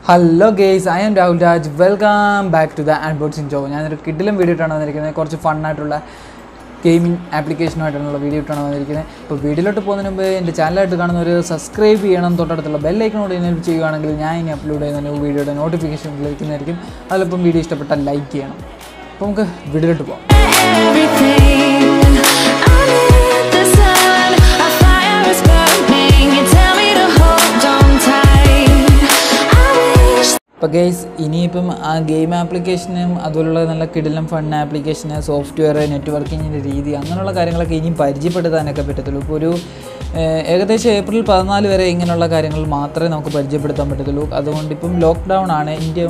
Hello guys, I am Rahul Raj. Welcome back to the Unboxing Show. I am a video fun gaming application video. If video is channel, subscribe to bell icon to upload new video notification. Like video. Guys, this game application is fun application, software, networking, April 14 വരെ ഇങ്ങനെയുള്ള കാര്യങ്ങൾ മാത്രമേ നമുക്ക് പരിചയപ്പെടുത്താൻ പറ്റത്തുള്ളൂ. അതുകൊണ്ട് ഇപ്പം lockdown ആണ്. ഇന്ത്യ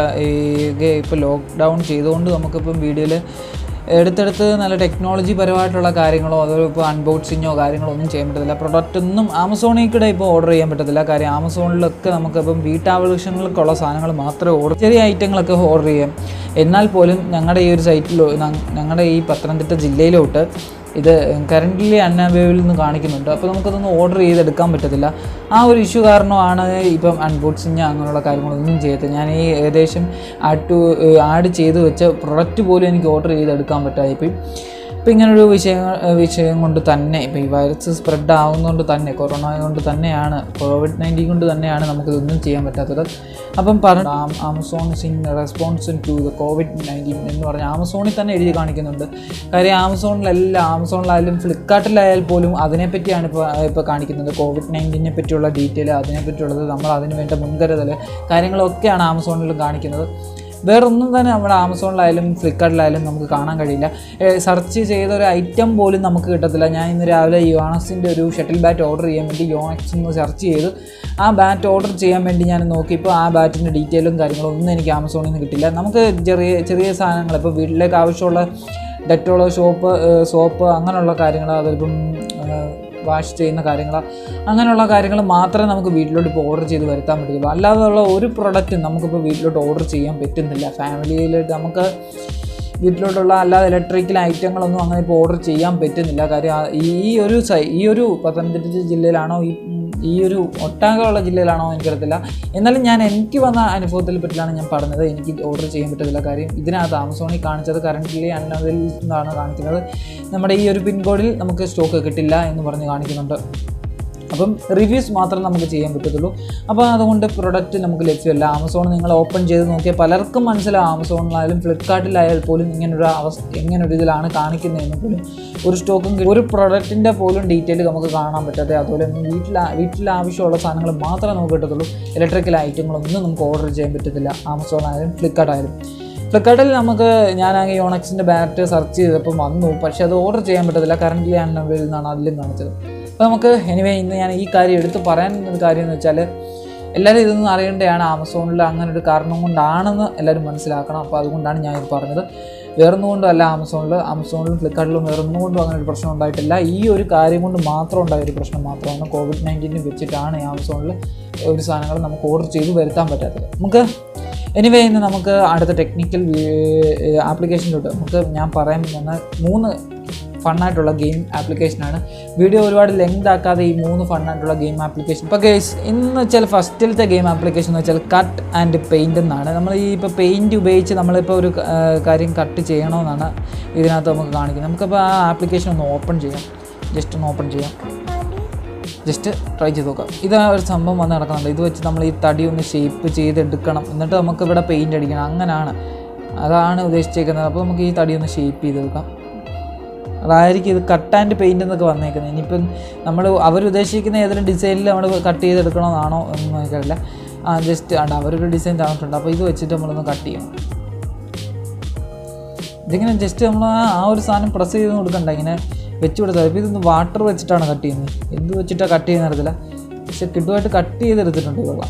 ഇപ്പോൾ ലോക്ക്ഡൗൺ ചെയ്തുകൊണ്ട് നമുക്കിപ്പം വീഡിയോയിൽ എടുത്തെടുത്ത് നല്ല ടെക്നോളജി പരമായിട്ടുള്ള കാര്യങ്ങളോ അതോ ഇപ്പോൾ അൺബോക്സിങ്ങോ കാര്യങ്ങളോ ഒന്നും ചെയ്യാൻ പറ്റത്തില്ല. പ്രൊഡക്റ്റ് ഒന്നും ആമസോണിൽ കൂടെ ഇപ്പോൾ ഓർഡർ ചെയ്യാൻ പറ്റത്തില്ല. കാര്യം ആമസോണിലൊക്കെ നമുക്കിപ്പം വീട്ടാവശ്യങ്ങൾക്കുള്ള സാധനങ്ങൾ മാത്രമേ ചെറിയ ഐറ്റങ്ങളൊക്കെ ഓർഡർ ചെയ്യാം. എന്നാൽ പോലും ഞങ്ങളുടെ ഈ ഒരു സൈറ്റിൽ ഞങ്ങളുടെ ഈ പത്തനംതിട്ട ജില്ലയിലോട്ട് ഇത് കറൻ്റ്ലി അൺഅവൈലബിൾ എന്ന് കാണിക്കുന്നുണ്ട്. അപ്പോൾ നമുക്കതൊന്നും ഓർഡർ ചെയ്തെടുക്കാൻ പറ്റത്തില്ല. ആ ഒരു ഇഷ്യൂ കാരണമാണ് ഇപ്പം അൺബോക്സിങ് അങ്ങനെയുള്ള കാര്യങ്ങളൊന്നും ചെയ്തത്. ഞാൻ ഈ ഏകദേശം ആഡ് ചെയ്ത് വെച്ച പ്രൊഡക്റ്റ് പോലും എനിക്ക് ഓർഡർ ചെയ്തെടുക്കാൻ പറ്റാതിപ്പോൾ. ഇപ്പോൾ ഇങ്ങനൊരു വിഷയം കൊണ്ട് തന്നെ ഇപ്പോൾ ഈ വൈറസ് സ്പ്രെഡ് ആവുന്നതുകൊണ്ട് തന്നെ കൊറോണ കൊണ്ട് തന്നെയാണ് COVID-19 കൊണ്ട് തന്നെയാണ് നമുക്കിതൊന്നും ചെയ്യാൻ പറ്റാത്തത്. അപ്പം Amazon in response to the COVID-19 എന്ന് പറഞ്ഞാൽ ആമസോണിൽ തന്നെ എഴുതി കാണിക്കുന്നുണ്ട്. കാര്യം ആമസോണിലായാലും ഫ്ലിപ്കാർട്ടിലായാൽ പോലും അതിനെപ്പറ്റിയാണ് ഇപ്പോൾ കാണിക്കുന്നത്. COVID-19 പറ്റിയുള്ള ഡീറ്റെയിൽ അതിനെപ്പറ്റിയുള്ളത് നമ്മൾ അതിന് വേണ്ട മുൻകരുതൽ കാര്യങ്ങളൊക്കെയാണ് ആമസോണിൽ കാണിക്കുന്നത്. വേറൊന്നും തന്നെ നമ്മുടെ ആമസോണിലായാലും ഫ്ലിപ്കാർട്ടിലായാലും നമുക്ക് കാണാൻ കഴിയില്ല. സെർച്ച് ചെയ്തൊരു ഐറ്റം പോലും നമുക്ക് കിട്ടത്തില്ല. ഞാൻ ഇന്ന് രാവിലെ യോണക്സിൻ്റെ ഒരു ഷട്ടിൽ ബാറ്റ് ഓർഡർ ചെയ്യാൻ വേണ്ടി യോണക്സ് എന്ന് സെർച്ച് ചെയ്ത് ആ ബാറ്റ് ഓർഡർ ചെയ്യാൻ വേണ്ടി ഞാൻ നോക്കിയപ്പോൾ ആ ബാറ്റിൻ്റെ ഡീറ്റെയിലും കാര്യങ്ങളും ഒന്നും എനിക്ക് ആമസോണിൽ നിന്ന് കിട്ടില്ല. നമുക്ക് ചെറിയ സാധനങ്ങൾ ഇപ്പോൾ വീട്ടിലേക്ക് ആവശ്യമുള്ള ഡെറ്റോള് സോപ്പ് അങ്ങനെയുള്ള കാര്യങ്ങൾ അതിപ്പം വാഷ് ചെയ്യുന്ന കാര്യങ്ങൾ അങ്ങനെയുള്ള കാര്യങ്ങൾ മാത്രമേ നമുക്ക് വീട്ടിലോട്ട് ഇപ്പോൾ ഓർഡർ ചെയ്ത് വരുത്താൻ പറ്റുള്ളൂ. അല്ലാതെയുള്ള ഒരു പ്രൊഡക്റ്റും നമുക്കിപ്പോൾ വീട്ടിലോട്ട് ഓർഡർ ചെയ്യാൻ പറ്റുന്നില്ല. ഫാമിലിയിലോട്ട് നമുക്ക് വീട്ടിലോട്ടുള്ള അല്ലാതെ ഇലക്ട്രിക്കൽ ഐറ്റങ്ങളൊന്നും അങ്ങനെ ഇപ്പോൾ ഓർഡർ ചെയ്യാൻ പറ്റുന്നില്ല. കാര്യം ഈ ഒരു പത്തനംതിട്ട ജില്ലയിലാണോ ഈ ഒരു ഒട്ടാകെയുള്ള ജില്ലയിലാണോ എനിക്കറിയത്തില്ല. എന്നാലും എനിക്ക് വന്ന അനുഭവത്തിൽ പറ്റിയാണ് ഞാൻ പറഞ്ഞത്. എനിക്ക് ഓർഡർ ചെയ്യാൻ പറ്റത്തില്ല. കാര്യം ഇതിനകത്ത് ആമസോണിൽ കാണിച്ചത് കറൻ്റ്ലി അൺഅവൈലബിൾ എന്നാണ് കാണിക്കുന്നത്. നമ്മുടെ ഈ ഒരു പിൻകോഡിൽ നമുക്ക് സ്റ്റോക്ക് കിട്ടില്ല എന്ന് പറഞ്ഞ് കാണിക്കുന്നുണ്ട്. അപ്പം റിവ്യൂസ് മാത്രം നമുക്ക് ചെയ്യാൻ പറ്റത്തുള്ളൂ. അപ്പോൾ അതുകൊണ്ട് പ്രൊഡക്റ്റ് നമുക്ക് ലഭ്യമല്ല. ആമസോൺ നിങ്ങൾ ഓപ്പൺ ചെയ്ത് നോക്കിയാൽ പലർക്കും മനസ്സിലാവും. ആമസോണിലായാലും ഫ്ലിപ്കാർട്ടിലായാൽ പോലും എങ്ങനൊരു ഇതിലാണ് കാണിക്കുന്നതെന്ന് പോലും ഒരു സ്റ്റോക്കും ഒരു പ്രൊഡക്റ്റിൻ്റെ പോലും ഡീറ്റെയിൽ നമുക്ക് കാണാൻ പറ്റാതെ. അതുപോലെ വീട്ടിൽ ആവശ്യമുള്ള സാധനങ്ങൾ മാത്രമേ നമുക്ക് കിട്ടത്തുള്ളൂ. ഇലക്ട്രിക്കൽ ഐറ്റങ്ങളൊന്നും നമുക്ക് ഓർഡർ ചെയ്യാൻ പറ്റത്തില്ല. ആമസോൺ ആയാലും ഫ്ലിപ്കാർട്ടായാലും. ഫ്ലിപ്കാർട്ടിൽ ഞാനാണെങ്കിൽ യോണക്സിൻ്റെ ബാറ്റ് സെർച്ച് ചെയ്തപ്പം വന്നു. പക്ഷേ അത് ഓർഡർ ചെയ്യാൻ പറ്റത്തില്ല. കറൻ്റ്ലി അൺഅവൈലബിൾ എന്നാണ് അതിലും കാണിച്ചത്. അപ്പോൾ നമുക്ക് ഇന്ന് ഞാൻ ഈ കാര്യം എടുത്ത് പറയാൻ ഒരു കാര്യം എന്ന് വെച്ചാൽ എല്ലാവരും ഇതൊന്നും അറിയേണ്ടതാണ്. ആമസോണിൽ അങ്ങനെ ഒരു കാരണം കൊണ്ടാണെന്ന് എല്ലാവരും മനസ്സിലാക്കണം. അപ്പോൾ അതുകൊണ്ടാണ് ഞാൻ ഇത് പറഞ്ഞത്. വേറൊന്നും കൊണ്ടും അല്ല. ആമസോണിലും ഫ്ലിപ്കാർട്ടിലും വേറൊന്നും കൊണ്ടും അങ്ങനെ ഒരു പ്രശ്നം ഉണ്ടായിട്ടില്ല. ഈ ഒരു കാര്യം കൊണ്ട് മാത്രം ഉണ്ടായ ഒരു പ്രശ്നം മാത്രമാണ്. COVID-19 വെച്ചിട്ടാണ് ആമസോണിൽ ഒരു സാധനങ്ങൾ നമുക്ക് ഓർഡർ ചെയ്ത് വരുത്താൻ പറ്റാത്തത്. ഇന്ന് നമുക്ക് അടുത്ത ടെക്നിക്കൽ ആപ്ലിക്കേഷനിലോട്ട് ഞാൻ പറയാൻ വന്ന 3 ഫണ്ണായിട്ടുള്ള ഗെയിം ആപ്ലിക്കേഷനാണ്. വീഡിയോ ഒരുപാട് ലെങ്ത് ആക്കാതെ ഈ 3 ഫണ്ണായിട്ടുള്ള ഗെയിം ആപ്ലിക്കേഷൻ. ഇപ്പോൾ ഗെയ്സ് ഇന്ന് വെച്ചാൽ ഫസ്റ്റിലത്തെ ഗെയിം ആപ്ലിക്കേഷൻ എന്ന് വെച്ചാൽ കട്ട് ആൻഡ് പെയിൻ്റ് എന്നാണ്. നമ്മൾ ഇപ്പോൾ പെയിൻറ്റ് ഉപയോഗിച്ച് നമ്മളിപ്പോൾ ഒരു കാര്യം കട്ട് ചെയ്യണമെന്നാണ് ഇതിനകത്ത് നമുക്ക് കാണിക്കുന്നത്. നമുക്കപ്പോൾ ആ ആപ്ലിക്കേഷൻ ഒന്ന് ഓപ്പൺ ചെയ്യാം. ജസ്റ്റ് ട്രൈ ചെയ്ത് നോക്കാം. ഇതാ ഒരു സംഭവം വന്ന് നടക്കുന്നുണ്ട്. ഇത് വെച്ച് നമ്മൾ ഈ തടി ഒന്ന് ഷേപ്പ് ചെയ്തെടുക്കണം. എന്നിട്ട് നമുക്ക് ഇവിടെ പെയിൻറ്റ് അടിക്കണം. അതാണ് ഉദ്ദേശിച്ചേക്കുന്നത്. അപ്പോൾ നമുക്ക് ഈ തടി ഒന്ന് ഷേപ്പ് ചെയ്തെടുക്കാം. അതായിരിക്കും ഇത് കട്ട് ആൻഡ് പെയിൻ്റ് എന്നൊക്കെ വന്നേക്കുന്നത്. ഇനിയിപ്പം അവരുദ്ദേശിക്കുന്ന ഏതെങ്കിലും ഡിസൈനിൽ നമ്മൾ കട്ട് ചെയ്തെടുക്കണമെന്നാണോ എന്ന് എനിക്കറിയില്ല. ജസ്റ്റ് അവരൊരു ഡിസൈൻ തന്നിട്ടുണ്ട്. അപ്പോൾ ഇത് വെച്ചിട്ട് നമ്മളൊന്ന് കട്ട് ചെയ്യണം. ഇതിങ്ങനെ ജസ്റ്റ് നമ്മൾ ആ ഒരു സാധനം പ്രസ് ചെയ്ത് കൊടുക്കണ്ട, ഇങ്ങനെ വെച്ച് കൊടുത്താൽ. ഇപ്പോൾ ഇതൊന്ന് വാട്ടർ വെച്ചിട്ടാണ് കട്ട് ചെയ്യുന്നത്. എന്ത് വെച്ചിട്ടാണ് കട്ട് ചെയ്യുന്ന അറിയത്തില്ല. പക്ഷെ കിട്ടുമായിട്ട് കട്ട് ചെയ്തെടുത്തിട്ടുണ്ട്. കൊള്ളാം.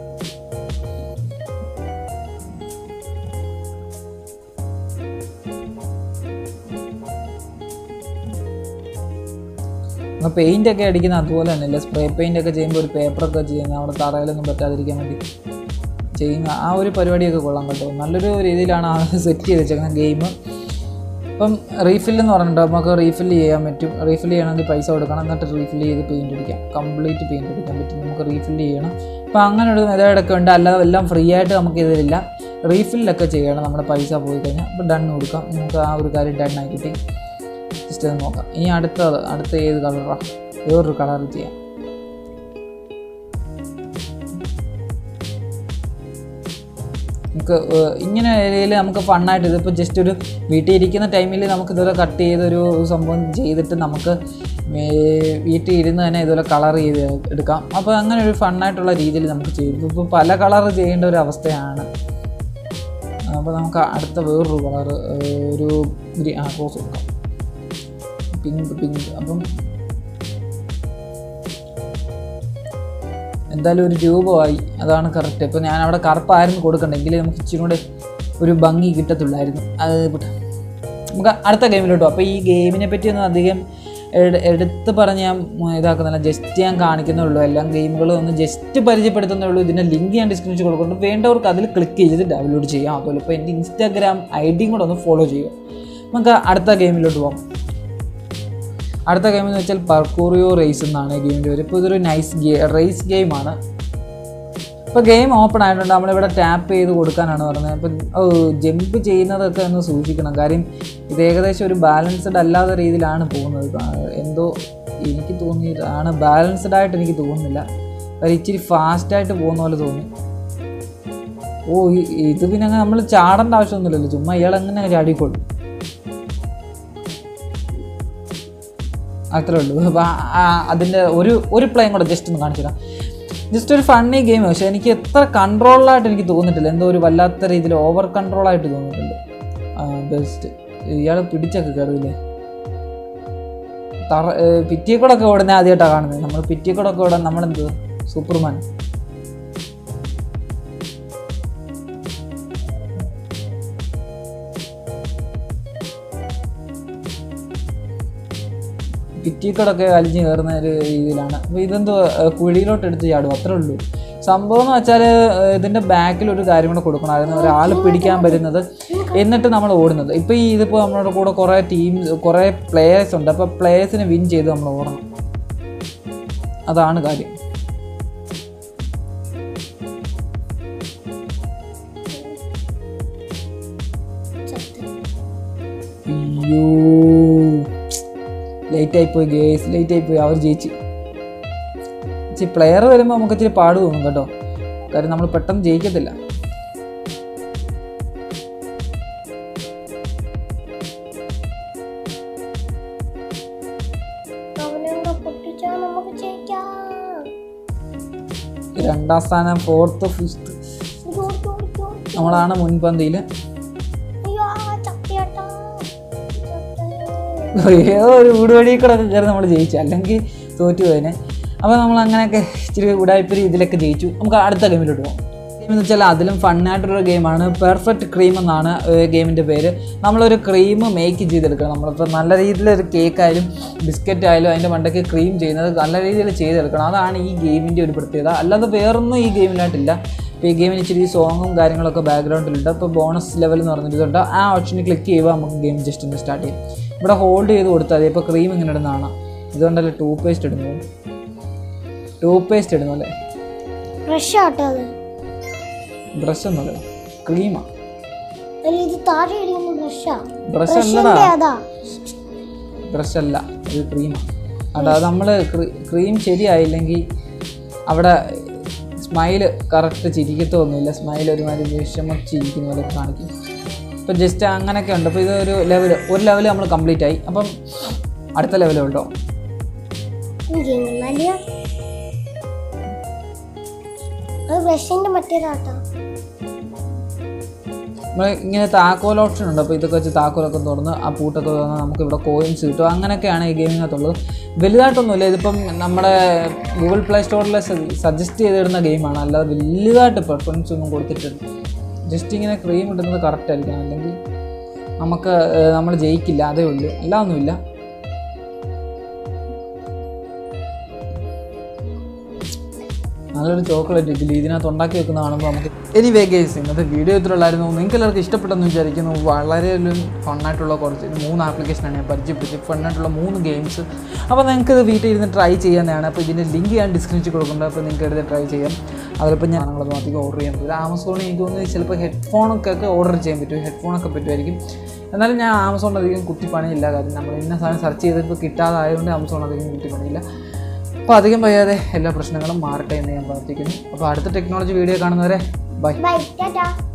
പെയിൻ്റൊക്കെ അടിക്കുന്ന അതുപോലെ തന്നെയല്ലേ. സ്പ്രേ പെയിൻ്റൊക്കെ ചെയ്യുമ്പോൾ ഒരു പേപ്പറൊക്കെ ചെയ്യുന്നത് അവിടെ തറയിലൊന്നും പറ്റാതിരിക്കാൻ വേണ്ടി ചെയ്യുന്ന ആ ഒരു പരിപാടിയൊക്കെ കൊള്ളാൻ കേട്ടോ. നല്ലൊരു രീതിയിലാണ് സെറ്റ് ചെയ്ത് വെച്ചേക്കുന്നത് ഗെയിം. അപ്പം റീഫില്ലെന്ന് പറഞ്ഞിട്ട് നമുക്ക് റീഫിൽ ചെയ്യാൻ പറ്റും. റീഫിൽ ചെയ്യണമെങ്കിൽ പൈസ കൊടുക്കണം, എന്നിട്ട് റീഫിൽ ചെയ്ത് പെയിൻ്റ് അടിക്കാം. കംപ്ലീറ്റ് പെയിൻ്റ് അടിക്കാൻ പറ്റും. നമുക്ക് റീഫിൽ ചെയ്യണം, അപ്പോൾ അങ്ങനെ ഒരു മെത്തേഡൊക്കെ ഉണ്ട്. അല്ലാതെ എല്ലാം ഫ്രീ ആയിട്ട് നമുക്ക് ഇതിലില്ല, റീഫില്ലൊക്കെ ചെയ്യണം നമ്മുടെ പൈസ പോയി കഴിഞ്ഞാൽ. അപ്പോൾ ഡൺ കൊടുക്കാം. നമുക്ക് ആ ഒരു കാര്യം ഡൺ ആയി കിട്ടി. ജസ്റ്റ് അത് നോക്കാം. ഇനി അടുത്ത ഏത് കളറാണ്? വേറൊരു കളർ ചെയ്യാം. നമുക്ക് ഇങ്ങനെ ഏരിയയിൽ നമുക്ക് ഫണ്ണായിട്ട് ഇതിപ്പോൾ ജസ്റ്റ് ഒരു വീട്ടിൽ ഇരിക്കുന്ന ടൈമിൽ നമുക്ക് ഇതുപോലെ കട്ട് ചെയ്തൊരു സംഭവം ചെയ്തിട്ട് നമുക്ക് വീട്ടിൽ ഇരുന്ന് തന്നെ ഇതുപോലെ കളർ ചെയ്ത് എടുക്കാം. അപ്പോൾ അങ്ങനെ ഒരു ഫണ്ണായിട്ടുള്ള രീതിയിൽ നമുക്ക് ചെയ്യും. ഇപ്പോൾ പല കളർ ചെയ്യേണ്ട ഒരു അവസ്ഥയാണ്. അപ്പോൾ നമുക്ക് അടുത്ത വേറൊരു കളർ ഒരു റോസ് കൊടുക്കാം, പിങ്ക്. അപ്പം എന്തായാലും ഒരു രൂപമായി, അതാണ് കറക്റ്റ്. ഇപ്പോൾ ഞാൻ അവിടെ കറുപ്പായിരുന്നു കൊടുക്കണ്ടെങ്കിൽ നമുക്ക് ഇച്ചിരി കൂടെ ഒരു ഭംഗി കിട്ടത്തുള്ളായിരുന്നു. അത് നമുക്ക് അടുത്ത ഗെയിമിലോട്ട് പോകാം. അപ്പോൾ ഈ ഗെയിമിനെ പറ്റിയൊന്നും അധികം എടുത്ത് പറഞ്ഞ് ഞാൻ ഇതാക്കുന്നില്ല, ജസ്റ്റ് ഞാൻ കാണിക്കുന്നുള്ളൂ. എല്ലാം ഗെയിമുകളും ഒന്ന് ജസ്റ്റ് പരിചയപ്പെടുത്തുന്നുള്ളൂ. ഇതിൻ്റെ ലിങ്ക് ഞാൻ ഡിസ്ക്രിപ്ഷൻ കൊടുക്കുന്നുണ്ട്, വേണ്ടവർക്ക് അതിൽ ക്ലിക്ക് ചെയ്ത് ഡൗൺലോഡ് ചെയ്യാം. അതുപോലെ ഇപ്പോൾ എൻ്റെ ഇൻസ്റ്റാഗ്രാം ഐഡിയും കൂടെ ഒന്ന് ഫോളോ ചെയ്യുക. നമുക്ക് അടുത്ത ഗെയിമിലോട്ട് പോകാം. അടുത്ത ഗെയിം എന്ന് വെച്ചാൽ പർക്കൂറിയോ റേസ് എന്നാണ് ഗെയിമിൻ്റെ പേര്. ഇപ്പോൾ ഇതൊരു റേസ് ഗെയിമാണ്. ഇപ്പോൾ ഗെയിം ഓപ്പൺ ആയിട്ടുണ്ട്. നമ്മളിവിടെ ടാപ്പ് ചെയ്ത് കൊടുക്കാനാണ് പറഞ്ഞത്. അപ്പോൾ ജമ്പ് ചെയ്യുന്നതൊക്കെ ഒന്ന് സൂക്ഷിക്കണം. കാര്യം ഇത് ഏകദേശം ഒരു ബാലൻസ്ഡ് അല്ലാത്ത രീതിയിലാണ് പോകുന്നത്. എന്തോ എനിക്ക് തോന്നിയതാണ്, ബാലൻസ്ഡ് ആയിട്ട് എനിക്ക് തോന്നുന്നില്ല. കാര്യം ഇച്ചിരി ഫാസ്റ്റായിട്ട് പോകുന്ന പോലെ തോന്നി. ഇത് പിന്നെ അങ്ങനെ നമ്മൾ ചാടേണ്ട ആവശ്യമൊന്നുമില്ലല്ലോ, ചുമ്മാ ഇയാളെങ്ങനെ ചാടിക്കൊള്ളും, അത്രേ ഉള്ളൂ. അപ്പോൾ അതിൻ്റെ ഒരു പ്ലേയും കൂടെ ജസ്റ്റ് ഒന്ന് കാണിച്ചു തരാം. ജസ്റ്റ് ഒരു ഫണ്ണി ഗെയിം. പക്ഷേ എനിക്ക് എത്ര കൺട്രോളായിട്ട് എനിക്ക് തോന്നിയിട്ടില്ല, എന്തോ ഒരു വല്ലാത്ത രീതിയിൽ ഓവർ കൺട്രോളായിട്ട് തോന്നിയിട്ടുണ്ട്. ബെസ്റ്റ്. ഇയാൾ പിടിച്ചൊക്കെ കയറില്ലേ, പിറ്റിയെ കൂടെ ഒക്കെ ഓടുന്നത് ആദ്യമായിട്ടാണ് കാണുന്നത്. നമ്മൾ പിറ്റിയെ കൂടെ ഒക്കെ ഓടാൻ നമ്മളെന്ത് സൂപ്പർമാൻ. പിറ്റിക്കടൊക്കെ വലിഞ്ഞ് കയറുന്ന ഒരു രീതിയിലാണ്. അപ്പോൾ ഇതെന്തോ കുഴിയിലോട്ട് എടുത്ത് ചാടും, അത്രേ ഉള്ളൂ. സംഭവം എന്ന് വെച്ചാൽ ഇതിൻ്റെ ബാക്കിലൊരു കാര്യം കൂടെ കൊടുക്കണം. അതിന് ഒരാൾ പിടിക്കാൻ വരുന്നത്, എന്നിട്ട് നമ്മൾ ഓടുന്നത്. ഇപ്പോൾ ഇതിപ്പോൾ നമ്മുടെ കൂടെ കുറേ പ്ലേയേഴ്സ് ഉണ്ട്. അപ്പോൾ പ്ലേയേഴ്സിനെ വിൻ ചെയ്ത് നമ്മൾ ഓടണം, അതാണ് കാര്യം. അയ്യോ ലേറ്റായിപ്പോയി ഗേസ്, ലേറ്റായിപ്പോയി. അവർ ജയിച്ച്. ഇച്ചിരി പ്ലെയർ വരുമ്പോൾ നമുക്ക് ഇച്ചിരി പാട് തോന്നും കേട്ടോ, കാര്യം നമ്മൾ പെട്ടെന്ന് ജയിക്കത്തില്ല. രണ്ടാം സ്ഥാനം, 4th 5th നമ്മളാണ് മുൻപന്തിയിൽ. ഏതോ ഒരു വീടുവഴി കൂടെ കയറി നമ്മൾ ജയിച്ചു, അല്ലെങ്കിൽ തോറ്റു പോയതിനെ. അപ്പോൾ നമ്മൾ അങ്ങനെയൊക്കെ ഇച്ചിരി ഉടായ്പ രീതിയിലൊക്കെ ജയിച്ചു. നമുക്ക് അടുത്ത ഗെയിമിലോട്ട് പോകാം. ഗെയിം എന്ന് വെച്ചാൽ അതിലും ഫണ്ണായിട്ടൊരു ഗെയിമാണ്. പെർഫെക്റ്റ് ക്രീം എന്നാണ് ഗെയിമിൻ്റെ പേര്. നമ്മളൊരു ക്രീം മേക്ക് ചെയ്തെടുക്കണം. നമ്മളിപ്പോൾ നല്ല രീതിയിലൊരു കേക്കായാലും ബിസ്ക്കറ്റ് ആയാലും അതിൻ്റെ മണ്ടയ്ക്ക് ക്രീം ചെയ്യുന്നത് നല്ല രീതിയിൽ ചെയ്തെടുക്കണം. അതാണ് ഈ ഗെയിമിൻ്റെ ഒരു പ്രത്യേകത. അല്ലാതെ വേറൊന്നും ഈ ഗെയിമിലായിട്ടില്ല. ഇപ്പോൾ ഈ ഗെയിമിന് ഇച്ചിരി സോങ്ങും കാര്യങ്ങളൊക്കെ ബാക്ക്ഗ്രൗണ്ടിലുണ്ട്. ഇപ്പോൾ ബോണസ് ലെവൽ എന്ന് പറഞ്ഞിട്ടുണ്ട്. ആ ഓപ്ഷനിൽ ക്ലിക്ക് ചെയ്യുമ്പോൾ നമുക്ക് ഗെയിം ജസ്റ്റ് ഒന്ന് സ്റ്റാർട്ട് ചെയ്യും. ഇവിടെ ഹോൾഡ് ചെയ്ത് കൊടുത്താൽ മതി. ഇപ്പോൾ ക്രീം ഇങ്ങനെ ഇടുന്നതാണ്. ഇതുകൊണ്ടല്ലേ ടൂത്ത് പേസ്റ്റ് ഇടുന്നത്, അല്ലേ? ബ്രഷ് ഒന്നുമല്ല, ക്രീമാണ്. ബ്രഷ് അല്ല, ഇത് ക്രീമാണ്. അതായത് നമ്മൾ ക്രീം ശരിയായില്ലെങ്കിൽ അവിടെ സ്മൈല് കറക്റ്റ് ചിരിക്കത്തൊന്നുമില്ല. സ്മൈൽ ഒരുമാതിരി വിഷമിച്ചിരിക്കുന്ന പോലെ കാണിക്കും. ഇപ്പോൾ ജസ്റ്റ് അങ്ങനെയൊക്കെ ഉണ്ട്. അപ്പോൾ ഇതൊരു ഒരു ലെവൽ നമ്മൾ കംപ്ലീറ്റ് ആയി. അപ്പം അടുത്ത ലെവൽ ഉണ്ടോ? നമ്മൾ ഇങ്ങനെ താക്കോൽ ഓപ്ഷൻ ഉണ്ട്. അപ്പോൾ ഇതൊക്കെ വെച്ച് താക്കോലൊക്കെ തുറന്ന് ആ പൂട്ടൊക്കെ തുറന്ന് നമുക്ക് ഇവിടെ കോയിൻസ് കിട്ടും. അങ്ങനെയൊക്കെയാണ് ഈ ഗെയിമിനകത്തുള്ളത്. വലുതായിട്ടൊന്നുമില്ല. ഇതിപ്പം നമ്മുടെ ഗൂഗിൾ പ്ലേ സ്റ്റോറിൽ സജസ്റ്റ് ചെയ്തിടുന്ന ഗെയിമാണ്. അല്ലാതെ വലുതായിട്ട് പെർഫോമൻസ് ഒന്നും കൊടുത്തിട്ടുണ്ട്. ജസ്റ്റ് ഇങ്ങനെ ക്രീം ഇടുന്നത് കറക്റ്റ് ആയിരിക്കണം, അല്ലെങ്കിൽ നമ്മൾ ജയിക്കില്ല, അതേ ഉള്ളൂ. എല്ലാം ഒന്നുമില്ല. നല്ലൊരു ചോക്ലേറ്റ് ഇതിൽ ഇതിനകത്ത് ഉണ്ടാക്കി വെക്കുന്ന കാണുമ്പോൾ നമുക്ക് എനിവേ ഗൈസ് ഇന്നത്തെ വീഡിയോ ഇത്രയുള്ളായിരുന്നു. നിങ്ങൾക്ക് എല്ലാവർക്കും ഇഷ്ടപ്പെട്ടെന്ന് വിചാരിക്കുന്നു. വളരെ ഒരു ഫണ്ണായിട്ടുള്ള കുറച്ച് 3 ആപ്ലിക്കേഷനാണ് ഞാൻ പരിചയപ്പെടുത്തി, ഫണ്ണായിട്ടുള്ള 3 ഗെയിംസ്. അപ്പോൾ നിങ്ങൾക്ക് ഇത് വീട്ടിൽ ഇരുന്ന് ട്രൈ ചെയ്യാവുന്നതാണ്. അപ്പോൾ ഇതിൻ്റെ ലിങ്ക് ഞാൻ ഡിസ്ക്രിപ്ഷനിൽ കൊടുക്കുന്നുണ്ട്. അപ്പോൾ നിങ്ങൾക്ക് എടുത്ത് ട്രൈ ചെയ്യാം. അതിലിപ്പോൾ ഞങ്ങളത് അധികം ഓർഡർ ചെയ്യാൻ പറ്റില്ല. ആമസോണിൽ എനിക്ക് തോന്നുന്നത് ചിലപ്പോൾ ഹെഡ്ഫോണൊക്കെ ഓർഡർ ചെയ്യാൻ പറ്റും, ഹെഡ്ഫോണൊക്കെ പറ്റുമായിരിക്കും. എന്നാലും ഞാൻ ആമസോണിൽ അധികം കുത്തിപ്പണിയില്ല. കാര്യം നമ്മൾ ഇന്ന സാധനം സെർച്ച് ചെയ്തപ്പോൾ കിട്ടാതായതുകൊണ്ട് ആമസോൺ അധികം കുത്തിപ്പണിയില്ല. അപ്പോൾ അധികം വയ്യാതെ എല്ലാ പ്രശ്നങ്ങളും മാറട്ടെ എന്ന് ഞാൻ പ്രാർത്ഥിക്കുന്നു. അപ്പോൾ അടുത്ത ടെക്നോളജി വീഡിയോ കാണുന്നവരെ ബൈ.